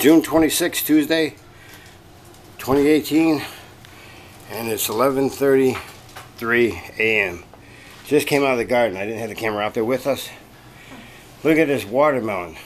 June 26th, Tuesday, 2018, and it's 11:33 a.m. Just came out of the garden. I didn't have the camera out there with us. Look at this watermelon.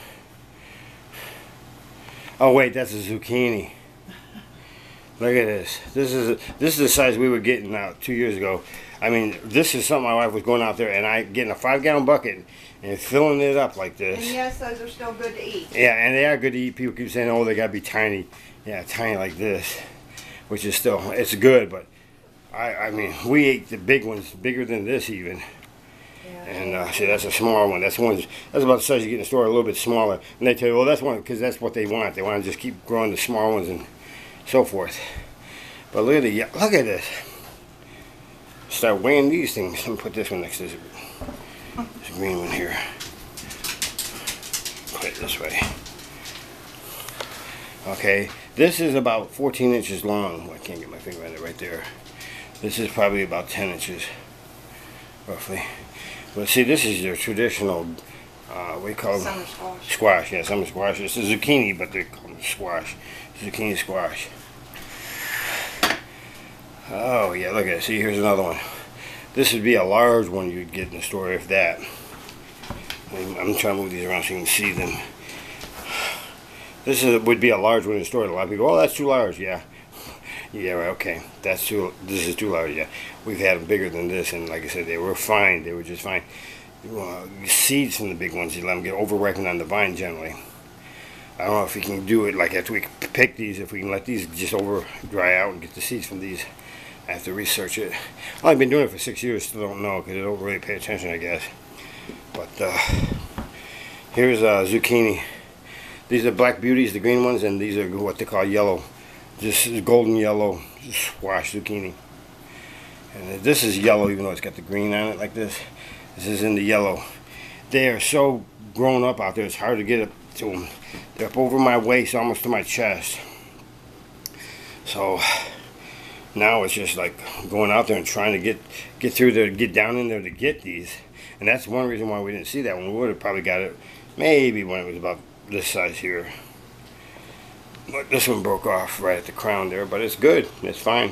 Oh wait, that's a zucchini. Look at this. This is the size we were getting out 2 years ago. I mean, this is something my wife was going out there and I getting a 5-gallon bucket and filling it up like this. And yes, those are still good to eat. Yeah, and they are good to eat. People keep saying, oh, they gotta be tiny. Yeah, tiny like this, which is still, it's good, but I mean, we ate the big ones, bigger than this even. Yeah. And see, that's a smaller one. That's about the size you get in the store, a little bit smaller. And they tell you, well, that's one, because that's what they want. They want to just keep growing the small ones and so forth. But look at this. Start weighing these things. Let me put this one next to this green one here. Put it this way. Okay, this is about 14 inches long. I can't get my finger on it right there. This is probably about 10 inches, roughly. But see, this is your traditional, what do you call it? Summer squash. Squash, yeah, summer squash. It's a zucchini, but they call it squash. Zucchini squash. Oh, yeah, look at it. See, here's another one. This would be a large one you'd get in the store, if that. I'm trying to move these around so you can see them. This would be a large one in the store. A lot of people, oh, that's too large. Yeah. Yeah, right, okay. This is too large, yeah. We've had them bigger than this, and like I said, they were fine. They were just fine. Seeds from the big ones, you let them get over-ripened on the vine generally. I don't know if we can do it like after we pick these, if we can let these just over dry out and get the seeds from these. I have to research it. I've been doing it for 6 years, still don't know because I don't really pay attention, I guess. But here's zucchini. These are black beauties, the green ones, and these are what they call yellow. Just golden yellow squash zucchini. And this is yellow, even though it's got the green on it like this. This is in the yellow. They are so grown up out there, it's hard to get up to them. They're up over my waist, almost to my chest. So now it's just like going out there and trying to get through there, get down in there to get these. And that's one reason why we didn't see that one. We would have probably got it maybe when it was about this size here. But this one broke off right at the crown there, but it's good. It's fine.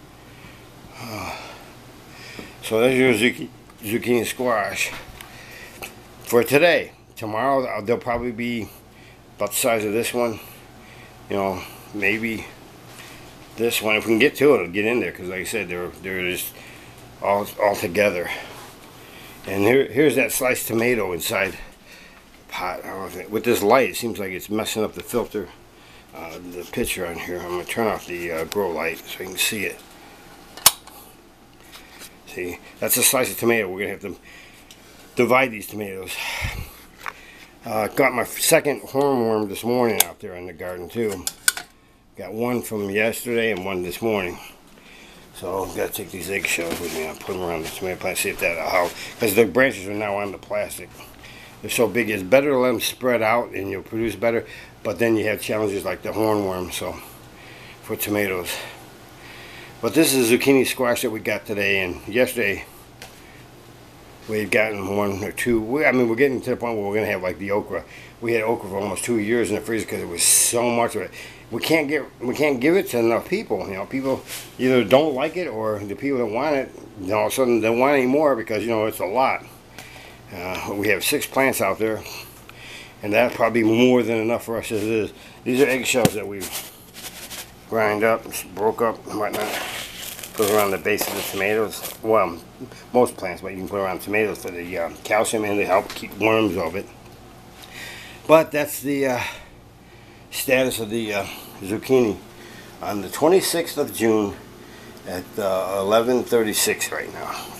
So there's your zucchini squash for today. Tomorrow they'll probably be about the size of this one. You know, maybe this one. If we can get to it, it'll get in there because, like I said, they're just all together. And here's that sliced tomato inside the pot. I don't know if with this light, it seems like it's messing up the filter. The picture on here. I'm going to turn off the grow light so you can see it. See, that's a slice of tomato. We're going to have to divide these tomatoes. Got my second hornworm this morning out there in the garden too. Got one from yesterday and one this morning. So I've got to take these eggshells with me and put them around the tomato plant, see if that'll help. Because the branches are now on the plastic. They're so big, it's better to let them spread out and you'll produce better. But then you have challenges like the hornworm, so for tomatoes. But this is a zucchini squash that we got today, and yesterday we had gotten one or two. I mean, we're getting to the point where we're gonna have like the okra. We had okra for almost 2 years in the freezer because it was so much of it. We can't give it to enough people. You know, people either don't like it or the people that want it, you know, all of a sudden they want any more because you know it's a lot. We have 6 plants out there, and that's probably more than enough for us as it is. These are eggshells that we've grind up, broke up, and whatnot. Put around the base of the tomatoes. Well, most plants, but you can put around tomatoes for the calcium and to help keep worms off it. But that's the status of the zucchini on the 26th of June at 11:36 right now.